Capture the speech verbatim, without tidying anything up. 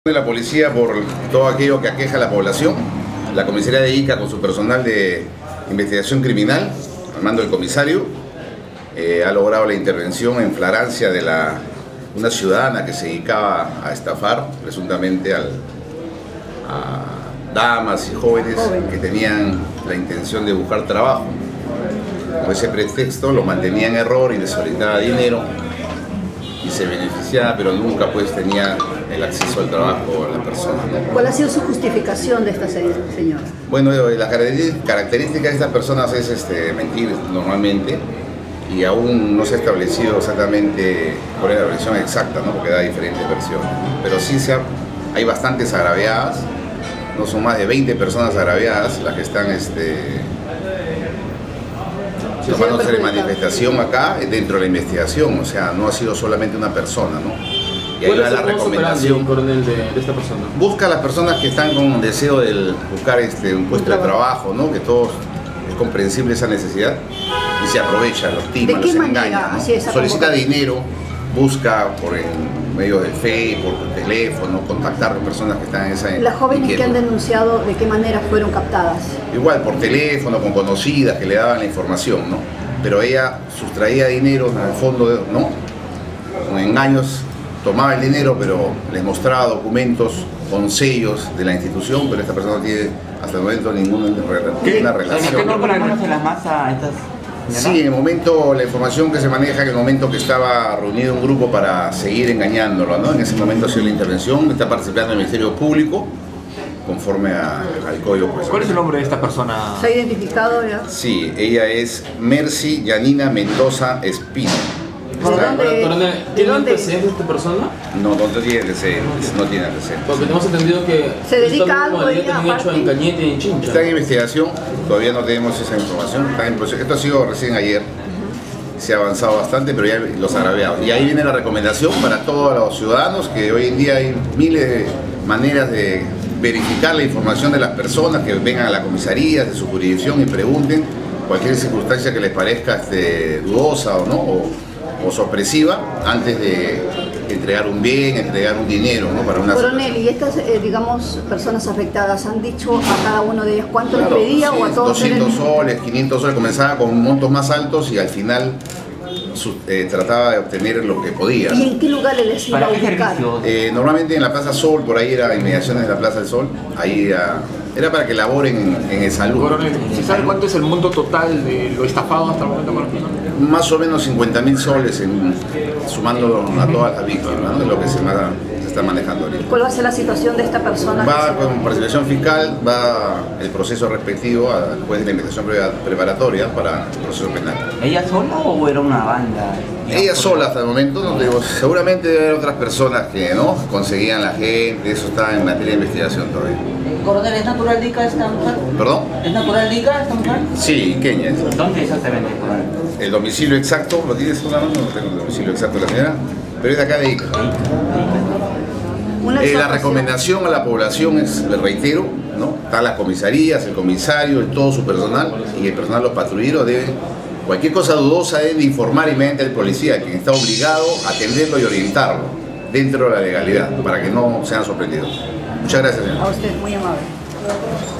La policía por todo aquello que aqueja a la población, la comisaría de Ica con su personal de investigación criminal, al mando del comisario, eh, ha logrado la intervención en flagrancia de la, una ciudadana que se dedicaba a estafar presuntamente al, a damas y jóvenes que tenían la intención de buscar trabajo. Con ese pretexto lo mantenía en error y les solicitaba dinero y se beneficiaba, pero nunca pues tenía el acceso al trabajo a la persona, ¿no? ¿Cuál ha sido su justificación de esta señora? Bueno, la característica de estas personas es este, mentir normalmente, y aún no se ha establecido exactamente cuál es la versión exacta, ¿no? Porque da diferentes versiones. Pero sí se ha, hay bastantes agraviadas, no son más de veinte personas agraviadas las que están este, tomándose de manifestación acá dentro de la investigación, o sea, no ha sido solamente una persona, ¿no? Y ahí va la recomendación. Coronel, de, de esta persona. Busca a las personas que están con deseo de buscar este, un puesto de trabajo, ¿no? Que todos es comprensible esa necesidad y se aprovecha, los timan, los engaña, ¿no? Solicita dinero, busca por el medio del Facebook, por teléfono, contactar con personas que están en esa. Las jóvenes que han denunciado, ¿de qué manera fueron captadas? Igual por teléfono, con conocidas que le daban la información, ¿no? Pero ella sustraía dinero en el fondo, ¿no? Con engaños. Tomaba el dinero, pero les mostraba documentos con sellos de la institución, pero esta persona no tiene hasta el momento ninguna, ninguna relación. ¿Qué no conoce las masas a estas? Sí, en el momento, la información que se maneja, en el momento que estaba reunido un grupo para seguir engañándolo, ¿no? En ese momento ha sido la intervención, está participando el Ministerio Público, conforme a, al código. Pues, ¿cuál es el nombre de esta persona? ¿Se ha identificado ya? Sí, ella es Mercy Yanina Mendoza Espino. Coronel, ¿tiene antecedentes esta persona? No, no tiene antecedentes, no tiene antecedentes. Porque tenemos entendido que se dedica a algo de también hecho en Cañete y en Chincha. Está en investigación, todavía no tenemos esa información, está en proceso. Esto ha sido recién ayer, se ha avanzado bastante, pero ya los agraviados. Y ahí viene la recomendación para todos los ciudadanos, que hoy en día hay miles de maneras de verificar la información de las personas, que vengan a la comisaría de su jurisdicción y pregunten cualquier circunstancia que les parezca este, dudosa o no, o, o sorpresiva, antes de entregar un bien, entregar un dinero, ¿no? Para una Coronel, ¿y estas, eh, digamos, personas afectadas han dicho a cada uno de ellos cuánto claro, les pedía sí, o a todos? doscientos soles, quinientos soles, comenzaba con montos más altos y al final su, eh, trataba de obtener lo que podía. ¿Y en qué lugares les iba a ubicar? Eh, normalmente en la Plaza Sol, por ahí era inmediaciones de la Plaza del Sol, ahí era, era para que laboren en, en el salud. Coronel, ¿se sabe cuánto es el monto total de lo estafado hasta el momento? Más o menos cincuenta mil soles, en, sumando a todas las víctimas, ¿no? De lo que se, se está manejando ahorita. ¿Cuál va a ser la situación de esta persona? Va con participación fiscal, va el proceso respectivo después de la investigación preparatoria para el proceso penal. ¿Ella sola o era una banda? Ella sola hasta el momento, no digo, seguramente debe haber otras personas que no conseguían la gente, eso está en materia de investigación todavía. Coronel, ¿es natural de Ica esta mujer? ¿Perdón? ¿Es natural de Ica esta mujer? Sí, Kenia. ¿Dónde exactamente, coronel? El domicilio exacto, ¿lo tienes una mano? No tengo el domicilio exacto de la señora, pero es de acá de Ica. Eh, la recomendación a la población es, le reitero, ¿no? Están las comisarías, el comisario, todo su personal y el personal, los patrulleros deben, cualquier cosa dudosa deben informar inmediatamente al policía, quien está obligado a atenderlo y orientarlo dentro de la legalidad, para que no sean sorprendidos. Muchas gracias, señor. A usted, muy amable.